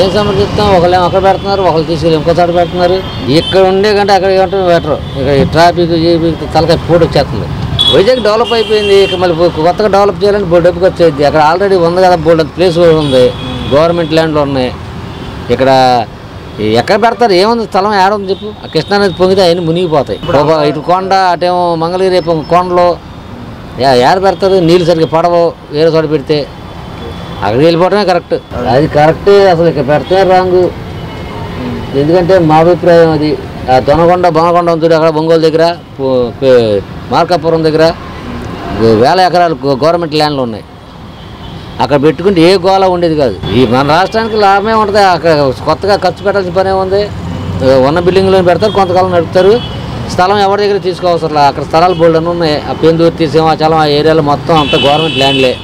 ఏం సమర్థిస్తాం? ఒకళ్ళు అక్కడ పెడుతున్నారు, ఒకళ్ళు తీసుకెళ్ళి ఇంకో చోట పెడుతున్నారు. ఇక్కడ ఉండే కంటే అక్కడ ఏమంటే బెటర్. ఇక్కడ ట్రాఫిక్ తలకాయ పోటీ వచ్చేస్తుంది. వైజాగ్ డెవలప్ అయిపోయింది. ఇక మళ్ళీ కొత్తగా డెవలప్ చేయాలని డబ్బుకి వచ్చేది. అక్కడ ఆల్రెడీ ఉంది కదా, బోల్డ్ ప్లేస్ ఉంది, గవర్నమెంట్ ల్యాండ్లు ఉన్నాయి. ఇక్కడ ఎక్కడ పెడతారు? ఏముంది స్థలం? ఏడుంది చెప్పు? ఆ కృష్ణా నది పొంగితే అవన్నీ మునిగిపోతాయి. ఇటు కొండ, అటేమో మంగళగిరి కొండలో ఏడ పెడతారు? నీళ్ళు సరిగ్గా పడవు. వేరే చోట పెడితే అక్కడికి వెళ్ళిపోవడమే కరెక్ట్. అది కరెక్టే. అసలు ఇక్కడ పెడితే రాంగు. ఎందుకంటే మా అభిప్రాయం అది. బొనకొండ ఉంది అక్కడ, ఒంగోలు దగ్గర, మార్కాపురం దగ్గర వేల ఎకరాలు గవర్నమెంట్ ల్యాండ్లు ఉన్నాయి. అక్కడ పెట్టుకుంటే ఏ గోళ ఉండేది కాదు. ఈ మన రాష్ట్రానికి లాభమే ఉంటుంది. అక్కడ కొత్తగా ఖర్చు పెట్టాల్సిన పనే ఉంది. ఉన్న బిల్డింగ్లో పెడతారు, కొంతకాలం నడుపుతారు. స్థలం ఎవరి దగ్గర తీసుకోవసరం. అక్కడ స్థలాలు బోల్డ్ అని ఉన్నాయి. ఆ పెందుర్తి, సింహాచలం ఆ ఏరియాలో మొత్తం అంతా గవర్నమెంట్ ల్యాండ్లే,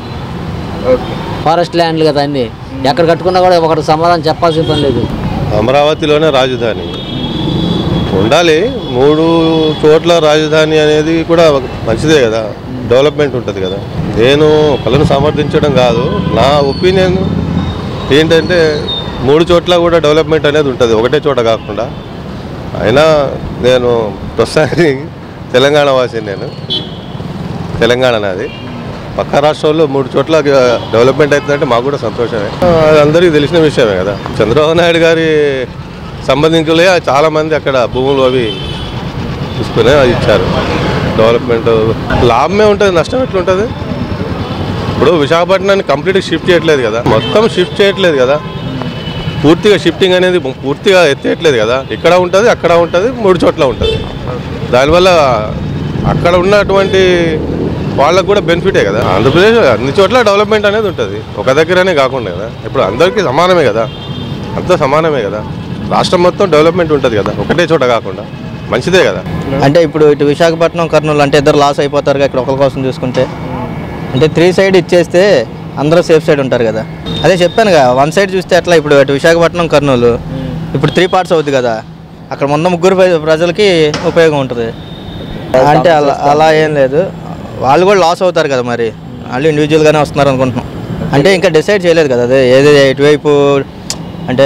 ఫారెస్ట్ ల్యాండ్లు కదా అన్నీ. ఎక్కడ కట్టుకున్నా కూడా ఒకటి సమాధానం చెప్పాల్సిన పని లేదు. అమరావతిలోనే రాజధాని ఉండాలి. 3 చోట్ల రాజధాని అనేది కూడా మంచిదే కదా, డెవలప్మెంట్ ఉంటుంది కదా. నేను ఒకళ్ళని సమర్థించడం కాదు, నా ఒపీనియన్ ఏంటంటే 3 చోట్ల కూడా డెవలప్మెంట్ అనేది ఉంటుంది, ఒకటే చోట కాకుండా. అయినా నేను ప్రస్తుతానికి తెలంగాణ వాసి. నేను తెలంగాణ నాది. పక్క రాష్ట్రాల్లో 3 చోట్ల డెవలప్మెంట్ అవుతుందంటే మాకు కూడా సంతోషమే. అది అందరికీ తెలిసిన విషయమే కదా. చంద్రబాబు నాయుడు గారి సంబంధించులే చాలామంది అక్కడ భూములు అవి తీసుకునే అది ఇచ్చారు. డెవలప్మెంట్ లాభమే ఉంటుంది, నష్టం ఎట్లుంటుంది? ఇప్పుడు విశాఖపట్నాన్ని కంప్లీట్గా షిఫ్ట్ చేయట్లేదు కదా, మొత్తం షిఫ్ట్ చేయట్లేదు కదా, పూర్తిగా షిఫ్టింగ్ అనేది పూర్తిగా ఎత్తేయట్లేదు కదా. ఇక్కడ ఉంటుంది, అక్కడ ఉంటుంది, 3 చోట్ల ఉంటుంది. దానివల్ల అక్కడ ఉన్నటువంటి వాళ్ళకు కూడా బెనిఫిటే కదా. ఆంధ్రప్రదేశ్ అన్ని చోట్ల డెవలప్మెంట్ అనేది ఉంటుంది, ఒక దగ్గరనే కాకుండా కదా. ఇప్పుడు అందరికీ సమానమే కదా, అంతా సమానమే కదా. రాష్ట్రం మొత్తం డెవలప్మెంట్ ఉంటుంది కదా, ఒకటే చోట కాకుండా. మంచిదే కదా. అంటే ఇప్పుడు ఇటు విశాఖపట్నం, కర్నూలు అంటే ఇద్దరు లాస్ అయిపోతారు ఇక్కడ ఒకరి కోసం చూసుకుంటే. అంటే 3 సైడ్ ఇచ్చేస్తే అందరూ సేఫ్ సైడ్ ఉంటారు కదా. అదే చెప్పానుగా, 1 సైడ్ చూస్తే అట్లా. ఇప్పుడు అటు విశాఖపట్నం, కర్నూలు ఇప్పుడు 3 పార్ట్స్ అవుతుంది కదా. అక్కడ మొన్న 3 ప్రజలకి ఉపయోగం ఉంటుంది. అంటే అలా ఏం లేదు, వాళ్ళు కూడా లాస్ అవుతారు కదా. మరి వాళ్ళు ఇండివిజువల్గానే వస్తున్నారు అనుకుంటున్నాం. అంటే ఇంకా డిసైడ్ చేయలేదు కదా, అదే ఏది ఎటువైపు అంటే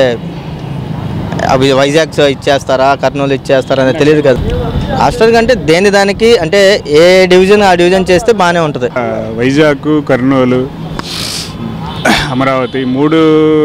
అవి వైజాగ్ ఇచ్చేస్తారా, కర్నూలు ఇచ్చేస్తారా అనేది తెలియదు కదా. హాస్టల్ కంటే దేని దానికి అంటే ఏ డివిజన్ ఆ డివిజన్ చేస్తే బాగానే ఉంటుంది. వైజాగ్, కర్నూలు, అమరావతి 3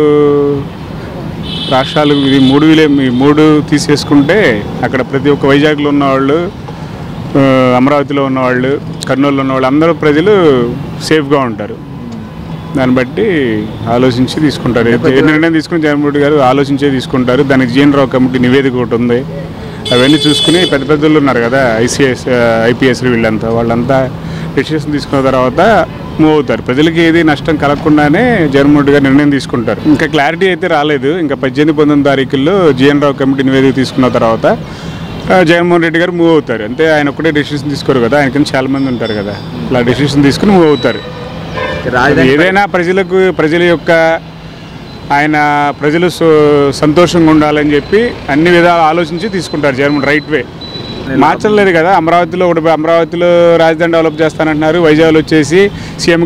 రాష్ట్రాలు. ఇది 3 తీసేసుకుంటే అక్కడ ప్రతి ఒక్క వైజాగ్లో ఉన్నవాళ్ళు, అమరావతిలో ఉన్నవాళ్ళు, కర్నూలులో ఉన్నవాళ్ళు అందరూ ప్రజలు సేఫ్గా ఉంటారు. దాన్ని బట్టి ఆలోచించి తీసుకుంటారు. ఏ నిర్ణయం తీసుకుని జగన్మోహన్ రెడ్డి గారు ఆలోచించే తీసుకుంటారు. దానికి జీఎన్ రావు కమిటీ నివేదిక ఒకటి ఉంది. అవన్నీ చూసుకుని పెద్ద పెద్దలు ఉన్నారు కదా, ఐపీఎస్లు వీళ్ళంతా, వాళ్ళంతా డెసిషన్ తీసుకున్న తర్వాత మూవ్ అవుతారు. ప్రజలకి ఏది నష్టం కలగకుండానే జగన్మోహన్ రెడ్డి గారు నిర్ణయం తీసుకుంటారు. ఇంకా క్లారిటీ అయితే రాలేదు. ఇంకా 18-19 తారీఖుల్లో జీఎన్ రావు కమిటీ నివేదిక తీసుకున్న తర్వాత జగన్మోహన్ రెడ్డి గారు మూవ్ అవుతారు. అంటే ఆయన ఒక్కటే డెసిషన్ తీసుకోరు కదా, ఆయన కింద చాలా మంది ఉంటారు కదా. అలా డెసిషన్ తీసుకుని మూవ్ అవుతారు. ఏదైనా ప్రజల యొక్క ప్రజలు సంతోషంగా ఉండాలని చెప్పి అన్ని విధాలు ఆలోచించి తీసుకుంటారు జగన్మోహన్. రైట్ వే మార్చలేదు కదా. అమరావతిలో రాజధాని డెవలప్ చేస్తానంటున్నారు. వైజాగ్లో వచ్చేసి CM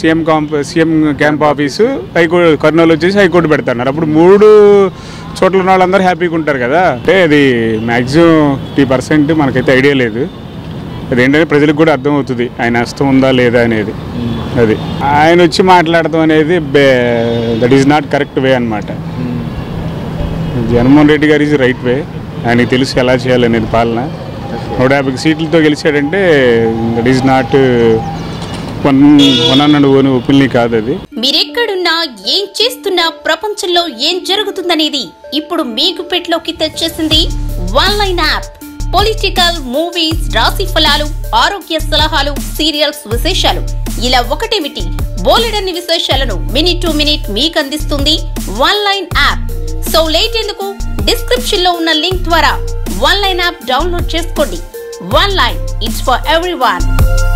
camp office, high court, Kurnool వచ్చేసి హైకోర్టు పెడతారు. అప్పుడు 3 చోట్ల ఉన్న వాళ్ళందరూ హ్యాపీగా ఉంటారు కదా. అంటే అది మ్యాక్సిమం 50% మనకైతే ఐడియా లేదు. అదేంటంటే ప్రజలకు కూడా అర్థమవుతుంది ఆయన నష్టం ఉందా లేదా అనేది. అది ఆయన వచ్చి మాట్లాడటం అనేది that is not correct way అనమాట. జగన్మోహన్ రెడ్డి గారు ఈజ్ రైట్ వే. ఆయనకి తెలుసు ఎలా చేయాలనేది పాలన. 150 సీట్లతో గెలిచాడంటే దట్ ఈజ్ నాట్ ఒపీనియన్ కాదు అది. మీరెక్కడున్నా ఏం చేస్తున్నా ప్రపంచంలో ఏం జరుగుతుందనేది ఇప్పుడు మీకు పెట్లోకి తెచ్చేసింది వన్లైన్ యాప్. పొలిటికల్, మూవీస్, రాశి ఫలాలు, ఆరోగ్య సలహాలు, సీరియల్స్ విశేషాలు, ఇలా ఒకటేమిటి బోలెడన్ని విశేషాలను మినిట్ టు మినిట్ మీకు అందిస్తుంది వన్లైన్ యాప్. సో లేట్ ఎందుకు, డిస్క్రిప్షన్ లో ఉన్న లింక్ ద్వారా వన్లైన్ యాప్ డౌన్లోడ్ చేసుకోండి. One line, it's for everyone.